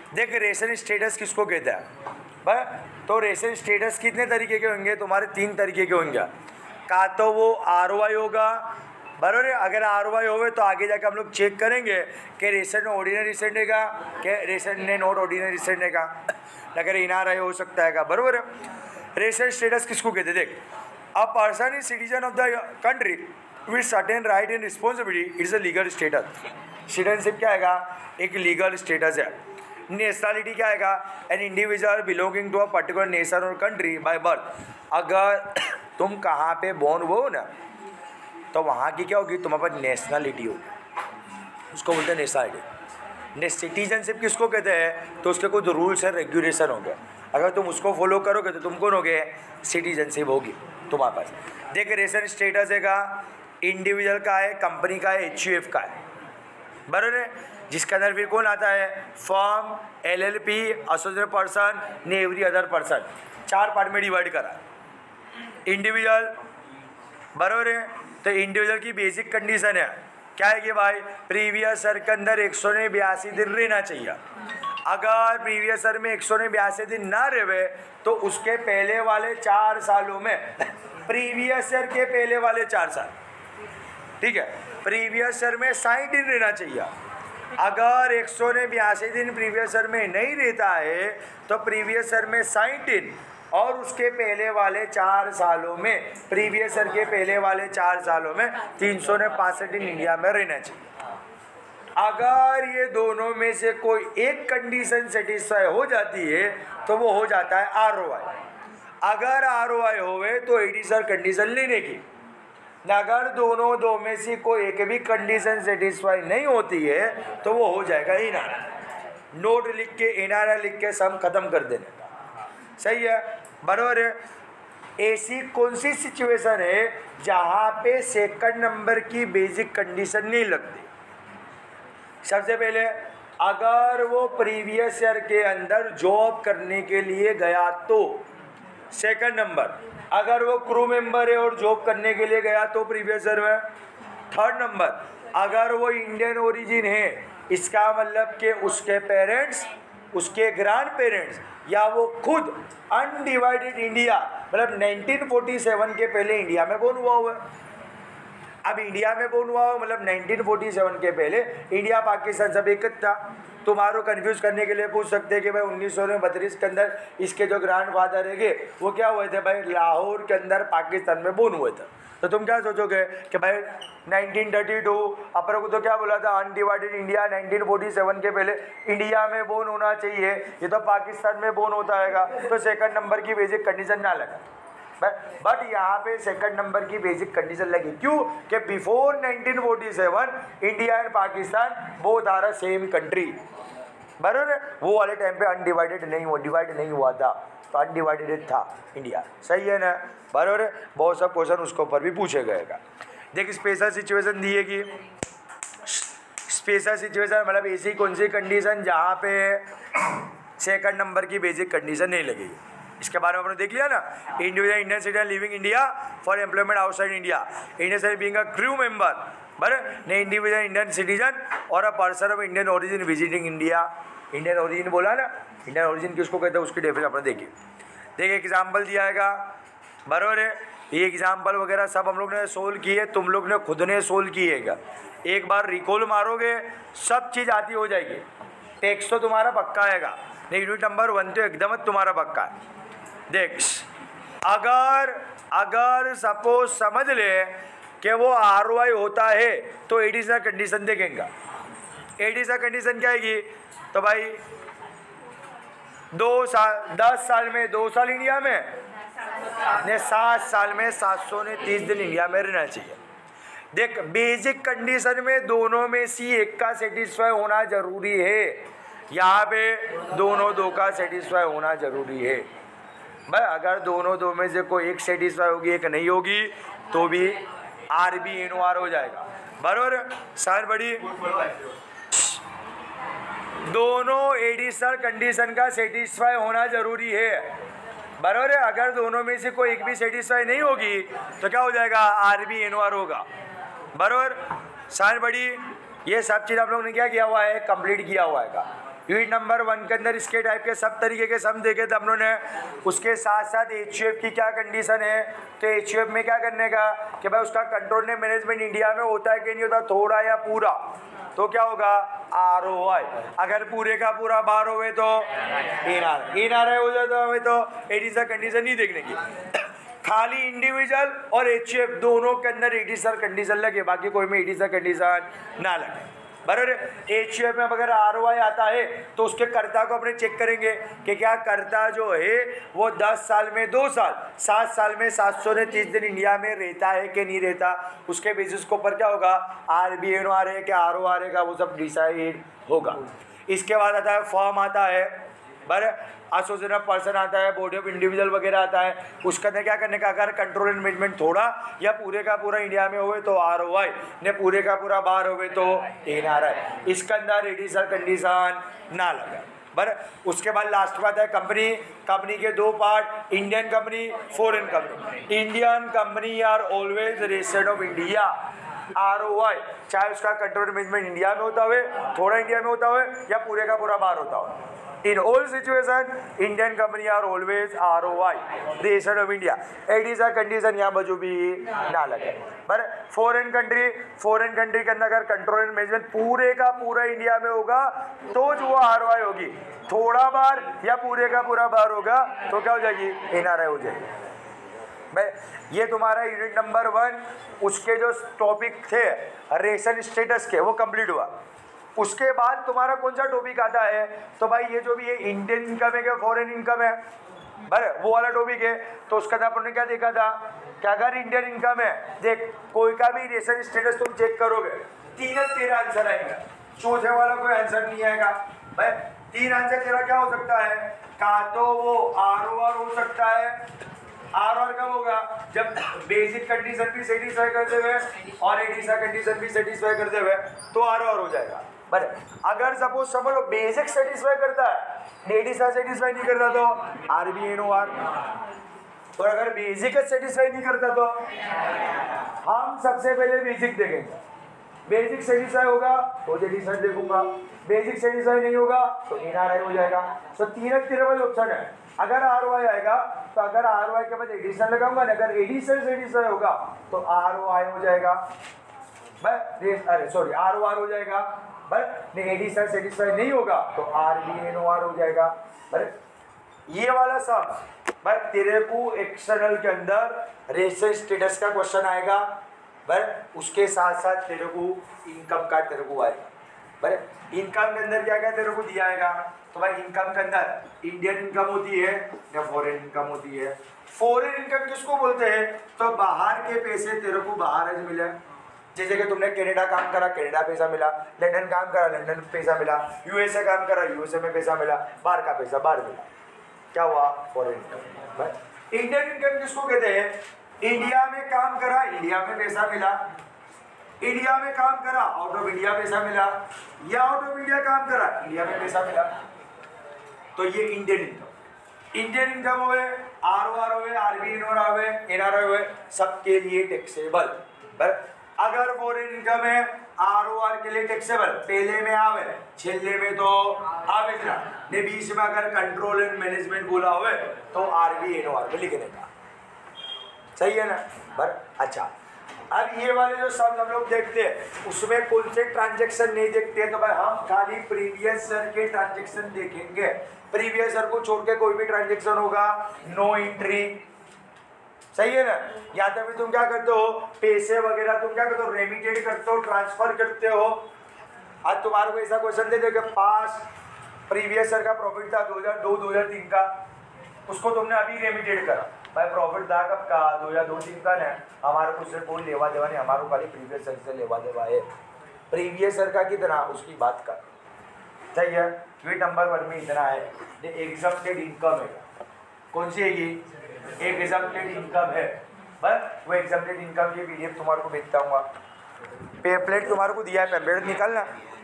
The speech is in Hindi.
देख रेशन स्टेटस किसको कहते हैं भाई? तो रेशन स्टेटस कितने तरीके के होंगे तुम्हारे? 3 तरीके के होंगे। का तो वो ROI होगा, बराबर है। अगर ROI होवे तो आगे जाकर हम लोग चेक करेंगे कि रेशन ऑर्डिनरी रेसिडेंट है कि रेशन ने नॉट ऑर्डिनरी रेसिडेंट है, अगर NRI हो सकता है, बराबर है। रेशन स्टेटस किसको कहते हैं? देख, a person is citizen of the country with certain right and responsibility, it's a legal status. Citizenship क्या आएगा? एक लीगल स्टेटस है। नेशनलिटी क्या आएगा? An individual belonging to a particular nation और कंट्री बाय बर्थ। अगर तुम कहाँ पे बोर्न हो ना, तो वहाँ की क्या होगी? तुम्हारे पास नेशनलिटी होगी, उसको बोलते हैं नेशनलिटी। सिटीजनशिप किसको कहते हैं? तो उसके कुछ रूल्स एंड रेगुलेशन होंगे, अगर तुम उसको फॉलो करोगे तो तुम कौन होगे? सिटीजनशिप होगी तुम्हारे पास। देख, रेशन स्टेटस है इंडिविजुअल का है, कंपनी का है, HUF का है, बराबर है। जिसके अंदर फिर कौन आता है? फर्म, LLP, एसोसिएटेड पर्सन ने एवरी अदर पर्सन। 4 पार्ट में डिवाइड करा। इंडिविजुअल, बराबर है। तो इंडिविजुअल की बेसिक कंडीशन है क्या है कि भाई प्रीवियस ईयर के अंदर 182 दिन रहना चाहिए। अगर प्रीवियस ईयर में 182 दिन ना रहे तो उसके पहले वाले 4 सालों में, प्रीवियस ईयर के पहले वाले 4 साल, ठीक है, प्रीवियस ईयर में 60 दिन रहना चाहिए। अगर 182 दिन प्रीवियस ईयर में नहीं रहता है तो प्रीवियस ईयर में 60 दिन और उसके पहले वाले 4 सालों में, प्रीवियस ईयर के पहले वाले 4 सालों में 365 दिन इंडिया में रहना चाहिए। अगर ये दोनों में से कोई एक कंडीशन सेटिस्फाई हो जाती है तो वो हो जाता है ROI। अगर ROI होवे तो 80 कंडीशन लेने की। अगर दोनों दो में से कोई एक भी कंडीशन सेटिस्फाई नहीं होती है तो वो हो जाएगा NRI। नोट लिख के NRI लिख के सम खत्म कर देने का, सही है, बराबर है। ऐसी कौन सी सिचुएशन है जहाँ पे सेकंड नंबर की बेसिक कंडीशन नहीं लगती? सबसे पहले, अगर वो प्रीवियस ईयर के अंदर जॉब करने के लिए गया तो सेकंड नंबर। अगर वो क्रू मेंबर है और जॉब करने के लिए गया तो प्रीवियस ईयर में थर्ड नंबर। अगर वो इंडियन ओरिजिन है, इसका मतलब कि उसके पेरेंट्स, उसके ग्रैंड पेरेंट्स या वो खुद अनडिवाइडेड इंडिया, मतलब 1947 के पहले इंडिया में बोर्न हुआ हुआ है। अब इंडिया में बोर्न हुआ हो मतलब 1947 के पहले इंडिया पाकिस्तान सब एक था। तुम्हारो कंफ्यूज करने के लिए पूछ सकते हैं कि भाई 1932 के अंदर इसके जो ग्रैंड फादर है वो क्या हुए थे? भाई लाहौर के अंदर पाकिस्तान में बोर्न हुए थे। तो तुम क्या सोचोगे कि भाई 1932 अपने को तो क्या बोला था? अनडिवाइडेड इंडिया 1947 के पहले इंडिया में बोर्न होना चाहिए, ये तो पाकिस्तान में बोर्न होता है, तो सेकंड नंबर की बेसिक कंडीशन ना लगा। बट यहाँ पे सेकंड नंबर की बेसिक कंडीशन लगी, क्यों? कि before 1947 India and Pakistan both are same country, बराबर है। वो वाले टाइम पे अनडिवाइडेड नहीं हुआ, डिवाइड नहीं हुआ था, तो अनडिवाइडेड था इंडिया, सही है ना, बराबर है। बहुत सा क्वेश्चन उसके ऊपर भी पूछे गएगा। देखिए स्पेशल सिचुएशन दी है कि स्पेशल सिचुएशन मतलब ऐसी कौन सी कंडीशन जहाँ पे सेकंड नंबर की बेसिक कंडीशन नहीं लगेगी। इसके बारे में आपने देख लिया ना। Individual Indian citizen living India for employment outside India, Indian citizen being a crew member, बराबर ने इंडिविजुअल इंडियन सिटीजन और a person of Indian origin visiting India. Indian origin बोला ना, इंडियन ओरिजिन किसको कहते हैं उसकी डेफिनेशन आपने देखिए एग्जाम्पल दिया है, बराबर है। ये एग्जाम्पल वगैरह सब हम लोग ने सोल्व किए, तुम लोग ने खुद ने सोल्व किएगा। एक बार रिकॉल मारोगे सब चीज़ आती हो जाएगी। टेक्स्ट तो तुम्हारा पक्का आएगा, नहीं यूनिट नंबर 1 तो एकदम तुम्हारा पक्का है। देख अगर सपोज समझ ले कि वो ROI होता है तो एडिशनल कंडीशन देखेंगे। एडिशनल कंडीशन क्या आएगी? तो भाई 10 साल में 2 साल इंडिया में ने 7 साल में 730 दिन इंडिया में रहना चाहिए। देख बेसिक कंडीशन में दोनों में से एक का सेटिस्फाई होना जरूरी है। यहाँ पे दोनों दो का सेटिस्फाई होना जरूरी है भाई। अगर दोनों दो में से कोई एक सेटिस्फाई होगी एक नहीं होगी तो भी RBNOR हो जाएगा, बराबर। सर बड़ी दोनों एडिशनल कंडीशन का सेटिस्फाई होना जरूरी है, बराबर है। अगर दोनों में से कोई एक भी सेटिस्फाई नहीं होगी तो क्या हो जाएगा? RBNOR होगा, बराबर। सर बड़ी ये सब चीज़ आप लोगों ने क्या किया हुआ है? कंप्लीट किया हुआ है। यूनिट नंबर 1 के अंदर इसके टाइप के सब तरीके के सम देखे थे हम लोगों ने। उसके साथ साथ HUF की क्या कंडीशन है, तो HUF में क्या करने का कि भाई उसका कंट्रोल ने मैनेजमेंट इंडिया में होता है कि नहीं होता, थोड़ा या पूरा, तो क्या होगा ROI। अगर पूरे का पूरा बार होवे तो NRI हो जाता है, तो इट इज अ कंडीशन नहीं देखने की। खाली इंडिविजुअल और HUF दोनों के अंदर 80 सर कंडीशन लगे, बाकी कोई में 80 सर कंडीशन ना लगे। बराबर। HUF में अगर ROI आता है तो उसके कर्ता को अपने चेक करेंगे कि क्या कर्ता जो है वो 10 साल में 2 साल, 7 साल में 730 दिन इंडिया में रहता है कि नहीं रहता। उसके बेसिस के ऊपर क्या होगा, RBNOR है क्या ROR है का, वो सब डिसाइड होगा। इसके बाद आता है फर्म आता है, बराबर, एसोसिएशन ऑफ पर्सन आता है, बॉडी ऑफ इंडिविजुअल वगैरह आता है। उसके अंदर क्या करने का, अगर कंट्रोल एंड मैनेजमेंट थोड़ा या पूरे का पूरा इंडिया में हुए तो ROI, ने पूरे का पूरा बाहर हुए तो NRI। इसके अंदर एडिशनल कंडीशन ना लगा। बराबर। उसके बाद लास्ट बात है कंपनी। कंपनी के 2 पार्ट, Indian company, foreign company. Indian company are always resident of India. ROI चाहे उसका कंट्रोल मैनेजमेंट इंडिया में होता हुए, थोड़ा इंडिया में होता हुए या पूरे का पूरा बाहर होता हो, in all situation Indian company are always ROI resident of India. It is a condition यहाँ बाजू भी ना लगे। पर फॉरेन कंट्री के अंदर अगर कंट्रोल एंड मैनेजमेंट पूरे का पूरा इंडिया में होगा तो जो वो ROI होगी, थोड़ा बार या पूरे का पूरा बार होगा तो क्या हो जाएगी, NRI हो जाएगी। भाई ये तुम्हारा यूनिट नंबर 1, उसके जो टॉपिक थे रेशन स्टेटस के वो कंप्लीट हुआ। उसके बाद तुम्हारा कौन सा टॉपिक आता है, तो भाई ये जो भी है इंडियन इनकम है क्या फॉरेन इनकम है, बराबर, वो वाला टॉपिक है। तो उसका अपन ने क्या देखा था कि अगर इंडियन इनकम है, देख कोई का भी रेशन स्टेटस तुम चेक करोगे 3 तेरा आंसर आएगा, चौथे वाला कोई आंसर नहीं आएगा। भाई 3 आंसर तेरा क्या हो सकता है, का तो वो ROR हो सकता है। ROR कब होगा, जब बेसिक कंडीशन भी सेटिस्फाई करते हुए और एडिशनल कंडीशन भी सेटिस्फाई करते हुए तो ROR हो जाएगा। बट अगर सपोज समझो बेसिक सेटिस्फाई करता है, एडिशनल सेटिस्फाई नहीं करता तो RBNOR। और अगर बेसिक सेटिस्फाई नहीं करता तो हम सबसे पहले बेसिक देखेंगे, बेसिक सेटिस्फाई होगा तो एडिशनल देखूंगा, बेसिक सेटिस्फाई नहीं होगा तो NRI हो जाएगा। तो 3 ऑप्शन है। अगर ROI आएगा तो अगर ROI के बाद एडिशनल लगाऊंगा, अगर एडिशनल सेटिस्फाई होगा तो ROI हो जाएगा, ROR हो जाएगा। बट एडिशनल सेटिस्फाई नहीं होगा तो RBNOR हो जाएगा। बट ये वाला सम बट तेरे को एक्सटर्नल के अंदर रेशन स्टेटस का क्वेश्चन आएगा, बट उसके साथ साथ तेरे को इनकम का तेरे को आएगा। बट इनकम के अंदर क्या क्या तेरे को दिया आएगा, तो भाई इनकम के अंदर इंडियन इनकम होती है या फॉरेन इनकम होती है। फॉरेन इनकम किसको बोलते हैं, तो बाहर के पैसे तेरे को बाहर आज मिले, जैसे कि तुमने कनाडा काम करा कनाडा पैसा मिला, लंदन काम करा लंदन पैसा मिला, USA काम करा USA में पैसा मिला, बाहर का पैसा बाहर मिला, क्या हुआ, फॉरेन इनकम। इंडियन इनकम किसको कहते हैं, इंडिया में काम करा इंडिया में पैसा मिला, इंडिया में काम करा आउट ऑफ इंडिया पैसा मिला, या आउट ऑफ इंडिया काम करा इंडिया में पैसा मिला, तो ये इंडियन इनकम। इंडियन इनकम हुए, ROR हुए, RBNOR हुए, NRI हुए, सबके लिए टैक्सेबल। अगर फॉरेन इनकम है ROR के लिए टैक्सेबल, पहले में आवे छेले में तो आवे ने, बीच में अगर कंट्रोल एंड मैनेजमेंट बोला हुए तो RBNOR में लिखने का, सही है ना। बट अच्छा, अब ये वाले जो सब हम लोग देखते हैं उसमें कौन से ट्रांजेक्शन नहीं देखते हैं, तो भाई हम खाली प्रीवियस ईयर के ट्रांजेक्शन देखेंगे। प्रीवियस ईयर को छोड़ के कोई भी ट्रांजेक्शन होगा नो एंट्री, सही है ना। या तो फिर तुम क्या करते हो, पैसे वगैरह तुम क्या करते हो, रेमिटेड करते हो, ट्रांसफर करते हो। आज तुम्हारे को ऐसा क्वेश्चन दे दो कि पास प्रीवियस ईयर का प्रॉफिट था 2002-2003 का, उसको तुमने अभी रेमिटेड करा, भाई प्रॉफिट था कब का 2002-2003 का ना, हमारे को उससे कोई लेवा देवा नहीं, हमारे को खाली प्रीवियस ईयर से लेवा देवा है। प्रीवियस ईयर का कितना उसकी बात कर, सही है। यूनिट नंबर 1 में इतना है, एग्जम्प्टेड इनकम है, कौन सी है ये, एक एग्जम्प्टेड इनकम है। बस वो एग्जम्प्टेड इनकम की PDF तुम्हारे को भेजता हूँ, पेम्पलेट तुम्हारे को दिया है, पेम्पलेट निकालना।